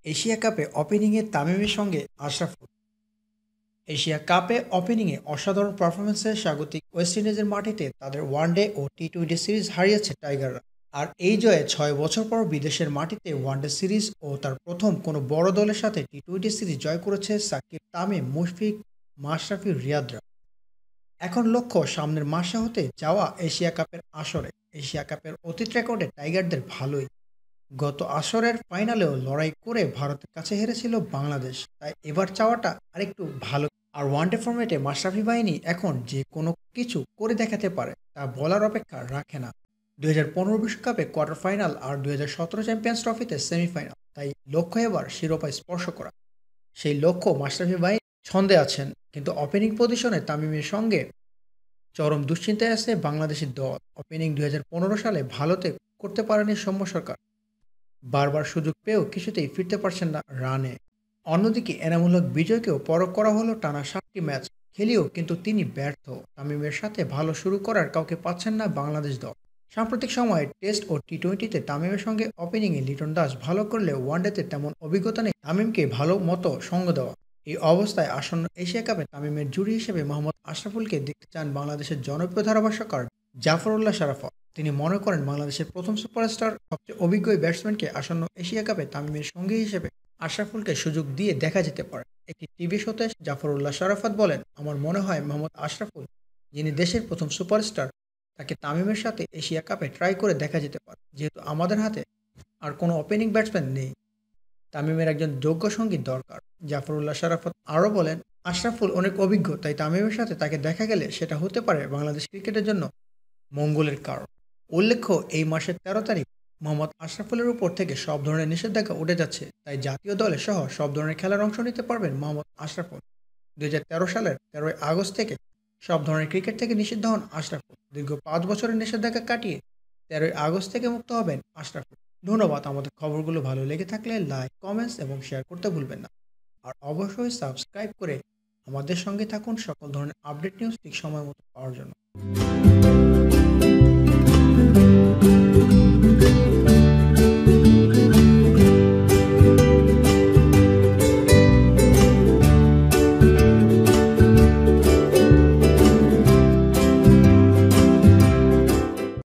Asia কাপে ওপেনিংয়ে তামিমের সঙ্গে আশরাফুল। এশিয়া কাপে ওপেনিংয়ে অসাধারণ পারফরম্যান্সে স্বাগতিক ওয়েস্ট ইন্ডিজের মাটিতে তাদের ওয়ানডে ও টি-20 সিরিজ হারিয়েছে টাইগাররা। আর এই জয়ে ৬ বছর পর বিদেশের মাটিতে ওয়ানডে সিরিজ ও তার প্রথম কোনো বড় দলের সাথে টি-20 সিরিজ জয় করেছে সাকিব, তামিম, মুশফিক, মাশরাফি, রিয়াদরা। এখন লক্ষ্য সামনের মাসে হতে যাওয়া এশিয়া কাপের আসরে। এশিয়া কাপের অতীত রেকর্ডে টাইগারদের ভালোই। গত আসরের ফাইনালেও লড়াই করে ভারতের কাছে হেরেছিল বাংলাদেশ, তাই এবার চাওয়াটা আরেকটু ভালো। আর ওয়ানডে ফরম্যাটে মাশরাফি বাহিনী এখন যে কোনো কিছু করে দেখাতে পারে তা বলার অপেক্ষা রাখে না। 2015 বিশ্বকাপে কোয়ার্টার ফাইনাল আর 2017 চ্যাম্পিয়ন্স ট্রফিতে সেমিফাইনাল, তাই লক্ষ্য এবার শিরোপা স্পর্শ করা। সেই লক্ষ্য মাশরাফি বাহিনী ছন্দে আছেন, কিন্তু ওপেনিং পজিশনে তামিমের সঙ্গে চরম দুশ্চিন্তায় আছে বাংলাদেশি দল। ওপেনিং 2015 সালে ভালোতে করতে পারেনি সৌম্য সরকার, বারবার সুযোগ পেয়েও কিছুতেই ফিরতে পারছেন না রানে। অন্যদিকে এনামুল হক বিজয়কেও পরখ করা হলো টানা 7টি ম্যাচ খেলেও, কিন্তু তিনি ব্যর্থ। তামিমের সাথে ভালো শুরু করার কাউকে পাচ্ছেন না বাংলাদেশ দল। সাম্প্রতিক সময়ে টেস্ট ও টি-20তে তামিমের সঙ্গে ওপেনিংয়ে লিটন দাস ভালো করলেও ওয়ানডেতে তেমন অভিজ্ঞতা নেই তামিমকে ভালো মতো সঙ্গ দেওয়া। এই অবস্থায় আসন্ন এশিয়া কাপে তামিমের জুড়ি হিসেবে মোহাম্মদ আশরাফুলকে দেখতে চান বাংলাদেশের জনপ্রিয় ধারাভাষ্যকার জাফরউল্লাহ শারাফত। তিনি মনে করেন বাংলাদেশের প্রথম সুপারস্টার, সবচেয়ে অভিজ্ঞ এই ব্যাটসম্যানকে আসন্ন এশিয়া কাপে তামিমের সঙ্গী হিসেবে আশরাফুলকে সুযোগ দিয়ে দেখা যেতে পারে। একটি টিভি শোতে জাফরউল্লাহ শারাফত বলেন, আমার মনে হয় মোহাম্মদ আশরাফুল, যিনি দেশের প্রথম সুপারস্টার, তাকে তামিমের সাথে এশিয়া কাপে ট্রাই করে দেখা যেতে পারে। যেহেতু আমাদের হাতে আর কোনো ওপেনিং ব্যাটসম্যান নেই, তামিমের একজন যোগ্য সঙ্গী দরকার। জাফরউল্লাহ শারাফত আরও বলেন, আশরাফুল অনেক অভিজ্ঞ, তাই তামিমের সাথে তাকে দেখা গেলে সেটা হতে পারে বাংলাদেশ ক্রিকেটের জন্য মঙ্গলের কারণ। উল্লেখ্য, এই মাসের 13 তারিখ মোহাম্মদ আশরাফুলের উপর থেকে সব ধরনের নিষেধাজ্ঞা উঠে যাচ্ছে, তাই জাতীয় দলে সহ সব ধরনের খেলার অংশ নিতে পারবেন মোহাম্মদ আশরাফুল। 2013 সালের 13ই আগস্ট থেকে সব ধরনের ক্রিকেট থেকে নিষিদ্ধ হন আশরাফুল। দীর্ঘ 5 বছরের নিষেধাজ্ঞা কাটিয়ে 13ই আগস্ট থেকে মুক্ত হবেন আশরাফুল। ধন্যবাদ। আমাদের খবরগুলো ভালো লেগে থাকলে লাইক, কমেন্টস এবং শেয়ার করতে ভুলবেন না। আর অবশ্যই সাবস্ক্রাইব করে আমাদের সঙ্গে থাকুন সকল ধরনের আপডেট নিউজ ঠিক সময় মতো পাওয়ার জন্য।